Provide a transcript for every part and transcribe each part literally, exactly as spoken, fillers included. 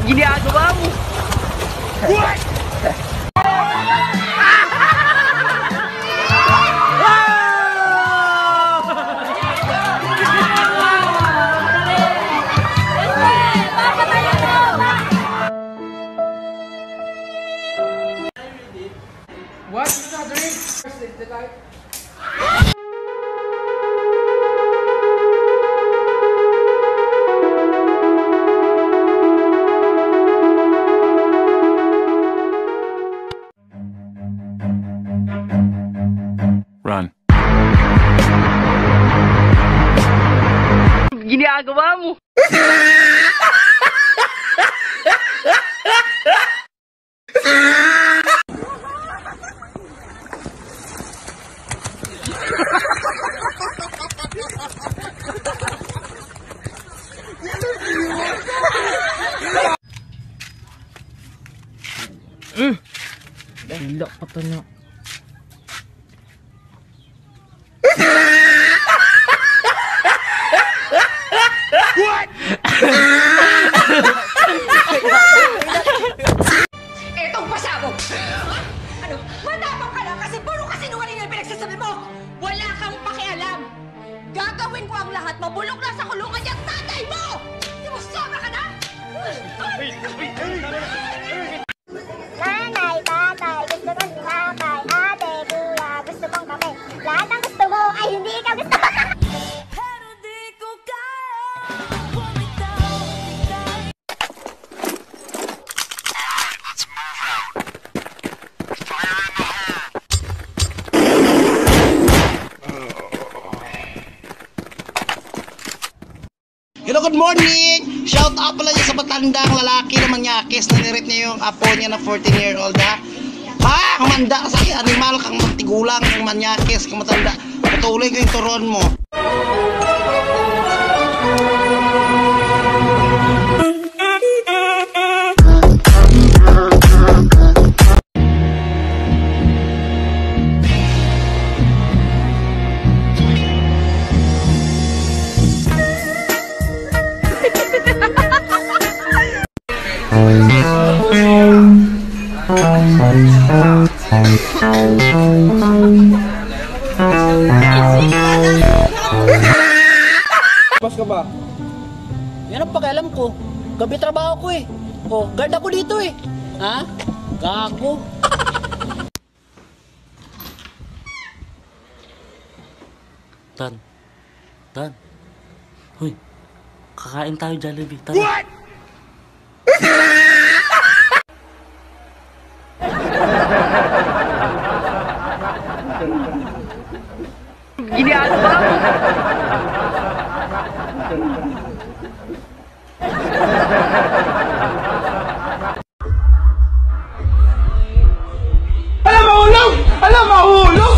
Ginagawa mo! What? What? You not drink? The guy. Run. Ginagawa mo! Hmm. Gila ka to na. What? Etong pasabog! Ano? Matapang ka lang kasi puro kasinungaling yung pinagsasabi mo! Wala kang pakialam! Gagawin ko ang lahat, mabulok na sa kulungan yung tatay mo! Di mo sobra ka na? Nanay, tatay, gusto ko si tatay, ate, kuya, gusto mong kami. Lahat ng gusto mo ay hindi ikaw gusto mo. Pero di ko Hello, good morning! Shout out pala niya sa matandang lalaki na manyakis na nirip niya yung apo niya na fourteen year old ha. Ha? Kumanda ka sa animal kang matigulang yung manyakis kang matanda. Patuloy ko yung turon mo. Pas ka ba? Yan ang pakialam ko. Gabi trabaho ko eh. Oh, guard ako dito eh. Ha? Gago. Tan. Tan. Hoy. Kakain tayo Jollibee. Tan. What? Ginagawa mo! Alam mahulog! Alam mahulog!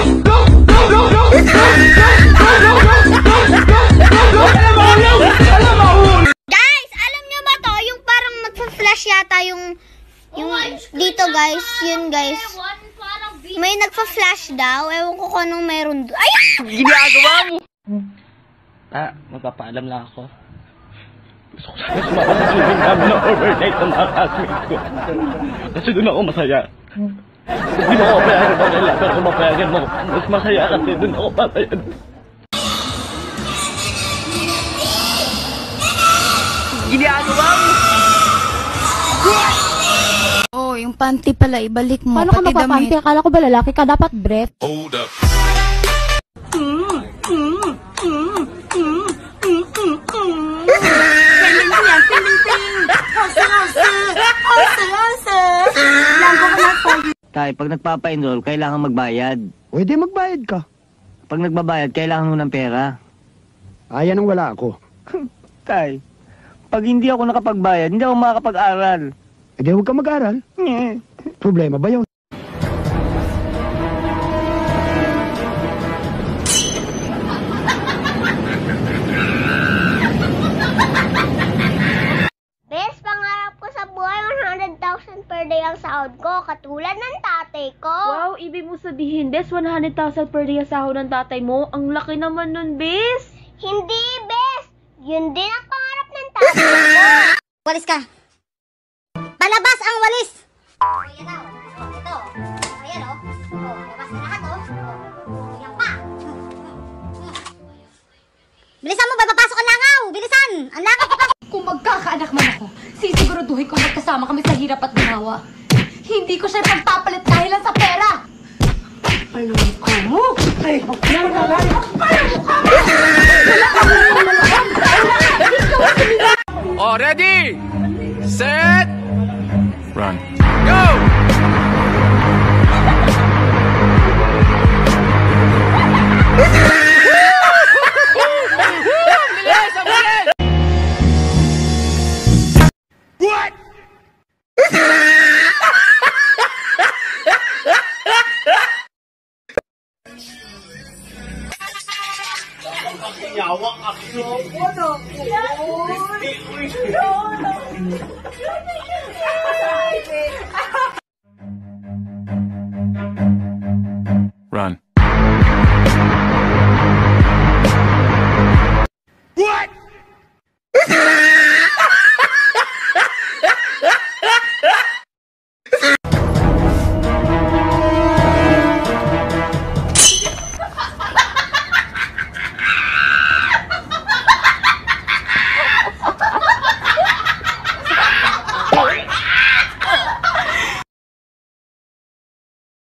Guys, alam nyo ba to? Yung parang nagpa-flash yata yung, yung dito guys, yun guys. May nagpa-flash daw, ewan ko kung anong meron doon. Ayan! Ginagawa mo! Ah, magpapaalam lang ako. Gusto ko sana sumama sa swimming namin ng overnight ng mga classmates ko. Kasi doon ako masaya. Hindi mo ako payagan mo nila, pero kung mapayagan mo, mas masaya kasi doon ako papayagan. Ginagawa mo! Oh, yung panty pala, ibalik mo. Paano ka magpapanty? Akala ko ba lalaki ka? Dapat breath. Hold up. Tay, pag nagpapa-enroll, kailangan magbayad. Pwede magbayad ka. Pag nagbabayad, kailangan mo ng pera. Ayan ang wala ako. Tay, pag hindi ako nakapagbayad, hindi ako makakapag-aral. E di huwag ka mag-aral. Nye. Problema ba yun? Best, pangarap ko sa buhay, one hundred thousand per day ang sahod ko, katulad ng tatay ko. Wow, ibig mo sabihin, Bes, one hundred thousand per day ang sahod ng tatay mo? Ang laki naman nun, Bes! Hindi, Best! Yun din ang pangarap ng tatay ko. Walis ka. walis. Ayan na, oh. Ito. Ayan, oh. Oh, labas na lahat, oh. Oh, ayan pa. Bilisan mo, papasok ang langaw. Bilisan. Ang langaw pa. Kung magkakaanak man ako, sisiguraduhin kong magkasama kami sa hirap at ginawa. Hindi ko siya pagpapalit dahil lang sa pera. Ano mukha mo? Ay, mukha mo! Oh, ready? Set! Run. Go!